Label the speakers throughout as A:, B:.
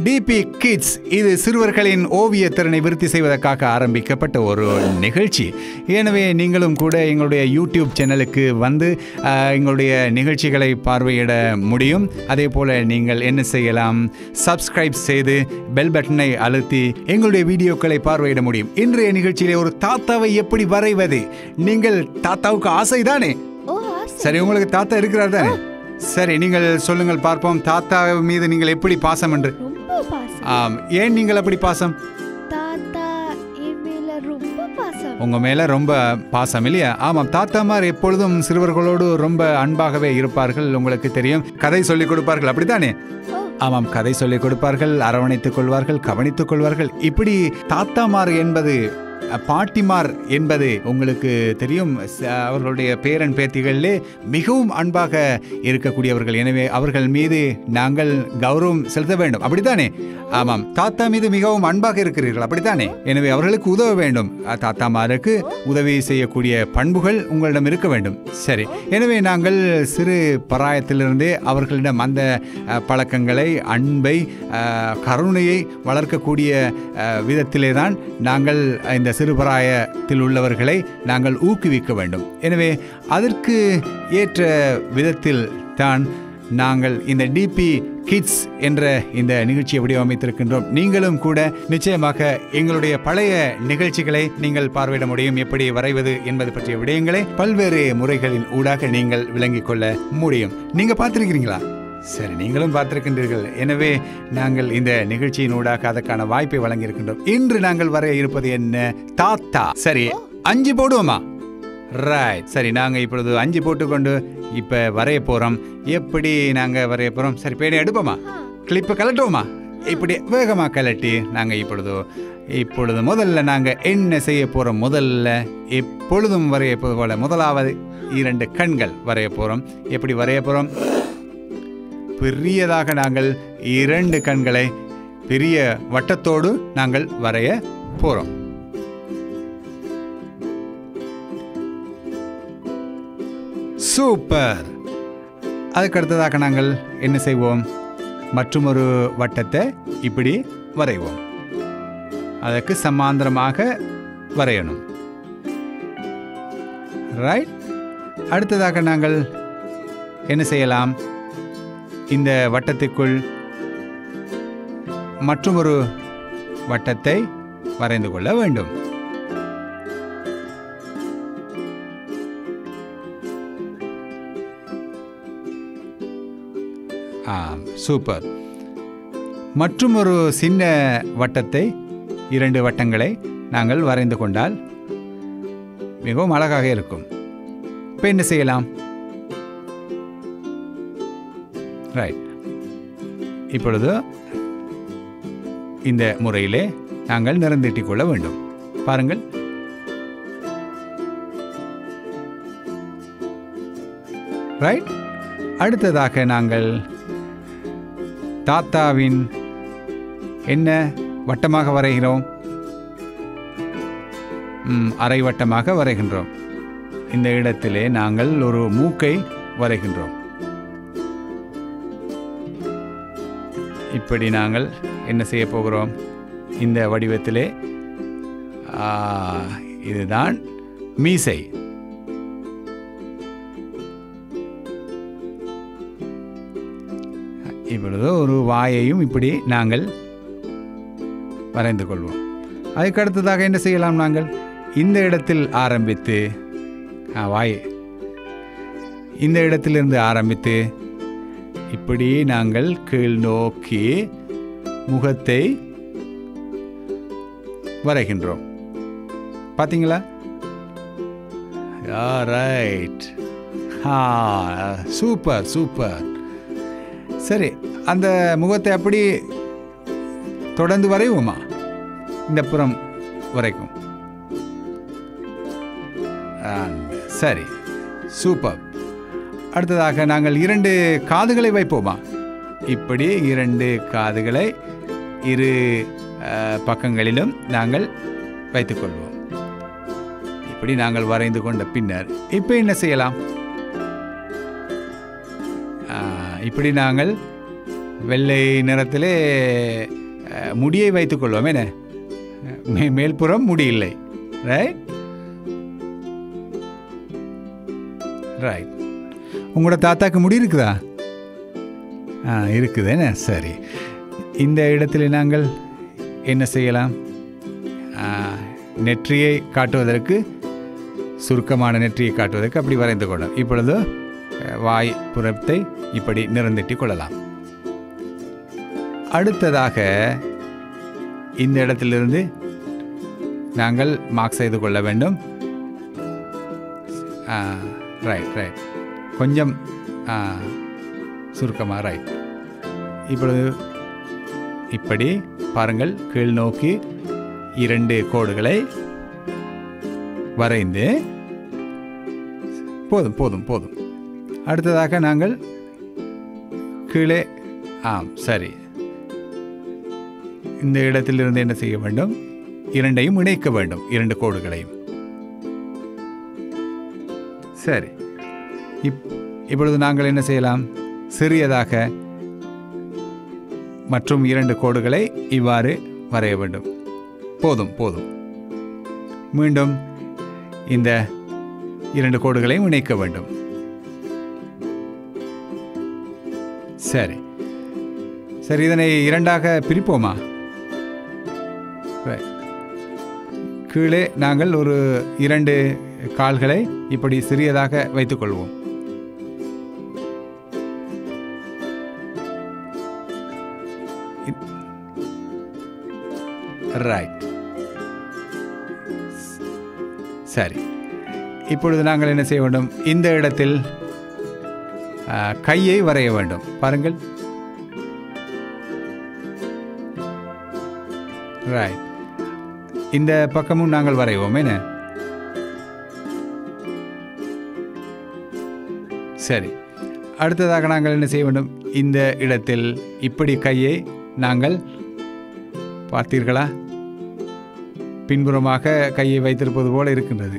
A: DP kids இது சிறுவர்களின் ஓவிய திறனை விருத்தி செய்வதற்காக ஆரம்பிக்கப்பட்ட ஒரு நிகழ்ச்சி. எனவே நீங்களும் கூட எங்களுடைய யூடியூப் சேனலுக்கு வந்து எங்களுடைய நிகழ்ச்சிகளை பார்வையிட முடியும். அதே போல் நீங்கள் என்ன செய்யலாம், சப்ஸ்கிரைப் செய்து பெல் பட்டனை அழுத்தி எங்களுடைய வீடியோக்களை பார்வையிட முடியும். இன்றைய நிகழ்ச்சியிலே ஒரு தாத்தாவை எப்படி வரைவது? நீங்கள் தாத்தாவுக்கு ஆசைதானே? சரி, உங்களுக்கு தாத்தா இருக்கிறார் தானே? சரி, நீங்கள் சொல்லுங்கள் பார்ப்போம், தாத்தா மீது நீங்கள் எப்படி பாசம் என்று. ஏன் நீங்கள் அப்படி பாசம்? உங்க மேல ரொம்ப பாசம் இல்லையா? ஆமாம், தாத்தாமார் எப்பொழுதும் சிறுவர்களோடு ரொம்ப அன்பாகவே இருப்பார்கள். உங்களுக்கு தெரியும், கதை சொல்லிக் கொடுப்பார்கள், அப்படித்தானே? ஆமாம், கதை சொல்லிக் கொடுப்பார்கள், அரவணைத்துக் கொள்வார்கள், கவனித்துக் கொள்வார்கள். இப்படி தாத்தாமார் என்பது, பாட்டிமார் என்பது உங்களுக்கு தெரியும், அவர்களுடைய பேரன் பேத்திகளிலே மிகவும் அன்பாக இருக்கக்கூடியவர்கள். எனவே அவர்கள் மீது நாங்கள் கௌரவம் செலுத்த வேண்டும், அப்படித்தானே? ஆமாம், தாத்தா மீது மிகவும் அன்பாக இருக்கிறீர்கள், அப்படித்தானே? எனவே அவர்களுக்கு உதவ வேண்டும். தாத்தாமாருக்கு உதவி செய்யக்கூடிய பண்புகள் உங்களிடம் இருக்க வேண்டும். சரி, எனவே நாங்கள் சிறு பராயத்திலிருந்தே அவர்களிடம் அந்த பழக்கங்களை, அன்பை, கருணையை வளர்க்கக்கூடிய விதத்திலே தான் நாங்கள் இந்த சிறுபராயத்தில் உள்ளவர்களை நாங்கள் ஊக்குவிக்க வேண்டும். எனவே அதற்கு ஏற்ற விதத்தில் தான் நாங்கள் இந்த டிபி கிட்ஸ் என்ற இந்த நிகழ்ச்சியை வடிவமைத்திருக்கின்றோம். நீங்களும் கூட நிச்சயமாக எங்களுடைய பழைய நிகழ்ச்சிகளை நீங்கள் பார்வையிட முடியும். எப்படி வரைவது என்பது பற்றிய விடயங்களை பல்வேறு முறைகளின் ஊடாக நீங்கள் விளங்கிக் கொள்ள முடியும். நீங்க பார்த்திருக்கிறீங்களா? சரி, நீங்களும் பார்த்திருக்கின்றீர்கள். எனவே நாங்கள் இந்த நிகழ்ச்சியின் ஊடாக அதற்கான வாய்ப்பை வழங்கியிருக்கின்றோம். இன்று நாங்கள் வரைய இருப்பது என்ன? தாத்தா. சரி, 5 போடுவோமா? ரைட். சரி, நாங்கள் இப்பொழுது 5 போட்டுக்கொண்டு இப்போ வரைய போகிறோம். எப்படி நாங்கள் வரைய போகிறோம்? சரி, பேனை எடுப்போமா? கிளிப்பை கலட்டுவோமா? இப்படி வேகமாக கலட்டி நாங்கள் இப்பொழுது முதல்ல நாங்கள் என்ன செய்ய போகிறோம்? முதல்ல எப்பொழுதும் வரைய போல முதலாவது 2 கண்கள் வரைய போகிறோம். எப்படி வரைய போகிறோம்? பெரியதாக நாங்கள் 2 கண்களை பெரிய வட்டத்தோடு நாங்கள் வரைய போகிறோம். சூப்பர். அதுக்கடுத்ததாக நாங்கள் என்ன செய்வோம்? மற்றும் ஒரு வட்டத்தை இப்படி வரைவோம். அதற்கு சமாந்தரமாக வரையணும். ரைட். அடுத்ததாக நாங்கள் என்ன செய்யலாம்? இந்த வட்டத்துக்குள் மற்றும் ஒரு வட்டத்தை வரைந்து கொள்ள வேண்டும். சூப்பர். மற்றும் ஒரு சின்ன வட்டத்தை, 2 வட்டங்களை நாங்கள் வரைந்து கொண்டால் மிகவும் அழகாக இருக்கும். இப்போ என்ன செய்யலாம்? ரைட். இப்பொழுது இந்த முறையிலே நாங்கள் நிறந்தீட்டிக் கொள்ள வேண்டும். பாருங்கள். ரைட். அடுத்ததாக நாங்கள் தாத்தாவின் என்ன வட்டமாக வரைகிறோம்? அரை வட்டமாக வரைகின்றோம். இந்த இடத்திலே நாங்கள் ஒரு மூக்கை வரைகின்றோம். இப்படி நாங்கள் என்ன செய்ய போகிறோம்? இந்த வடிவத்திலே இதுதான் மீசை. இப்பொழுது ஒரு வாயையும் இப்படி நாங்கள் வரைந்து கொள்வோம். அதுக்கடுத்ததாக என்ன செய்யலாம்? நாங்கள் இந்த இடத்தில் ஆரம்பித்து வாய் இந்த இடத்திலிருந்து ஆரம்பித்து இப்படி நாங்கள் கீழ் நோக்கி முகத்தை வரைகின்றோம். பார்த்தீங்களா? ரைட். Super super. சரி, அந்த முகத்தை அப்படி தொடர்ந்து வரைவோமா? இந்த புறம் வரைக்கும். சரி, சூப்பர். அடுத்ததாக நாங்கள் 2 காதுகளை வைப்போமா? இப்படி 2 காதுகளை இரு பக்கங்களிலும் நாங்கள் வைத்துக்கொள்வோம். இப்படி நாங்கள் வரைந்து கொண்ட பின்னர் இப்போ என்ன செய்யலாம்? இப்படி நாங்கள் வெள்ளை நிறத்திலே முடியை வைத்துக்கொள்வோம். என்ன மேல்புறம் முடி இல்லை. Right right. உங்களோட தாத்தாக்கு முடி இருக்குதா? இருக்குது. என்ன சரி. இந்த இடத்துல நாங்கள் என்ன செய்யலாம்? நெற்றியை காட்டுவதற்கு, சுருக்கமான நெற்றியை காட்டுவதற்கு அப்படி வரைந்து கொள்ளலாம். இப்பொழுது வாய் புறத்தை இப்படி நிறந்திட்டிக் கொள்ளலாம். அடுத்ததாக இந்த இடத்திலிருந்து நாங்கள் மார்க் செய்து கொள்ள வேண்டும். Right right. கொஞ்சம் சுருக்கமாக. ரைட். இப்பொழுது இப்படி பாருங்கள், கீழ் நோக்கி 2 கோடுகளை வரைந்து போதும் போதும் போதும். அடுத்ததாக நாங்கள் கீழே சரி, இந்த இடத்திலிருந்து என்ன செய்ய வேண்டும்? 2ஐயும் இணைக்க வேண்டும், 2 கோடுகளையும். சரி. இப்பொழுது நாங்கள் என்ன செய்யலாம்? சிறியதாக மற்றும் 2 கோடுகளை இவ்வாறு வரைய வேண்டும். போதும் போதும். மீண்டும் இந்த 2 கோடுகளையும் இணைக்க வேண்டும். சரி சரி. இதனை 2ஆக பிரிப்போமா? கீழே நாங்கள் ஒரு 2 கால்களை இப்படி சிறியதாக வைத்துக் கொள்வோம். ரைட். சரி. இப்பொழுது நாங்கள் என்ன செய்ய வேண்டும்? இந்த இடத்தில் கையை வரைய வேண்டும். பாருங்கள். ரைட். இந்த பக்கமும் நாங்கள் வரைவோம். என்ன சரி. அடுத்ததாக நாங்கள் என்ன செய்ய வேண்டும்? இந்த இடத்தில் இப்படி கையை நாங்கள் பார்த்தீர்களா? பின்புறமாக கையை வைத்திருப்பது போல இருக்கின்றது.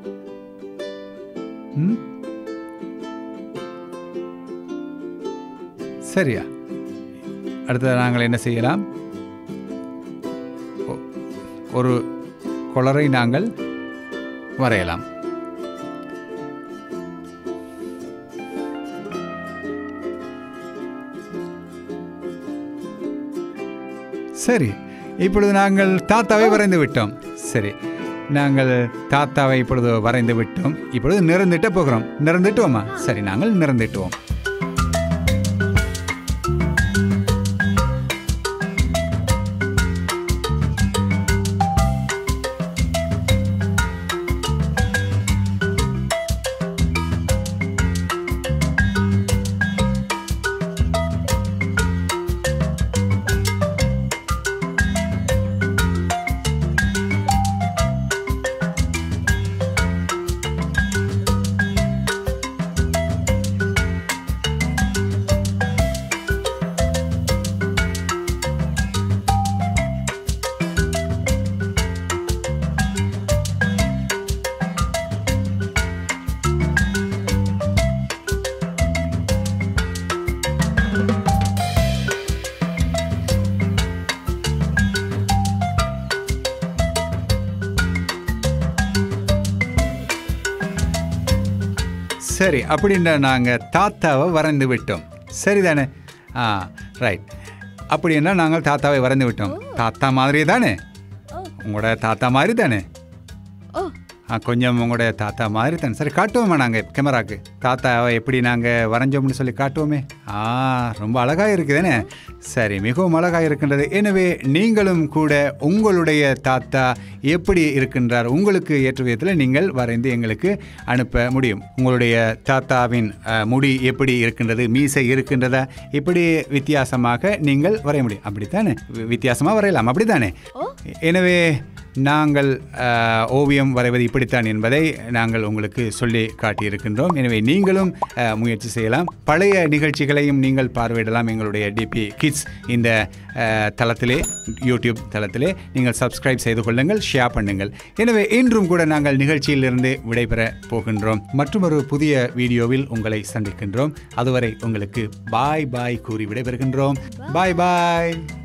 A: சரியா? அடுத்தது நாங்கள் என்ன செய்யலாம்? ஒரு கொளரை நாங்கள் வரையலாம். சரி. இப்பொழுது நாங்கள் தாத்தாவை வரைந்து விட்டோம். சரி, நாங்கள் தாத்தாவை இப்பொழுது வரைந்து விட்டோம். இப்பொழுது நிறந்திட்ட போகிறோம். நிறந்திட்டுவோமா? சரி, நாங்கள் நிறந்திட்டுவோம். சரி, அப்படின்னா நாங்கள் தாத்தாவை வரைந்து விட்டோம். சரிதானே? ரைட். அப்படின்னா நாங்கள் தாத்தாவை வரைந்து விட்டோம். தாத்தா மாதிரி தானே? உங்களோட தாத்தா மாதிரி தானே? கொஞ்சம் உங்களோட தாத்தா மாதிரி தானே? சரி, காட்டுவோமா நாங்கள் கேமராக்கு தாத்தாவை எப்படி நாங்கள் வரைஞ்சோம்னு சொல்லி காட்டுவோமே. ரொம்ப அழகாக இருக்குதுன்னு. சரி, மிகவும் அழகாக இருக்கின்றது. எனவே நீங்களும் கூட உங்களுடைய தாத்தா எப்படி இருக்கின்றார், உங்களுக்கு ஏற்ற விதத்தில் நீங்கள் வரைந்து எங்களுக்கு அனுப்ப முடியும். உங்களுடைய தாத்தாவின் முடி எப்படி இருக்கின்றது, மீசை இருக்கின்றதா, இப்படி வித்தியாசமாக நீங்கள் வரைய முடியும். அப்படித்தானே? வித்தியாசமாக வரையலாம், அப்படித்தானே? எனவே நாங்கள் ஓவியம் வரைவது இப்படித்தான் என்பதை நாங்கள் உங்களுக்கு சொல்லி காட்டியிருக்கின்றோம். எனவே நீங்களும் முயற்சி செய்யலாம். பழைய நிகழ்ச்சிகளையும் நீங்கள் பார்வையிடலாம். எங்களுடைய டிபி கிட்ஸ் இந்த தளத்திலே, யூடியூப் தளத்திலே நீங்கள் சப்ஸ்கிரைப் செய்து கொள்ளுங்கள், ஷேர் பண்ணுங்கள். எனவே இன்றும் கூட நாங்கள் நிகழ்ச்சியிலிருந்து விடைபெற போகின்றோம். மற்றும் ஒரு புதிய வீடியோவில் உங்களை சந்திக்கின்றோம். அதுவரை உங்களுக்கு பாய் பாய் கூறி விடைபெறுகின்றோம். பாய் பாய்.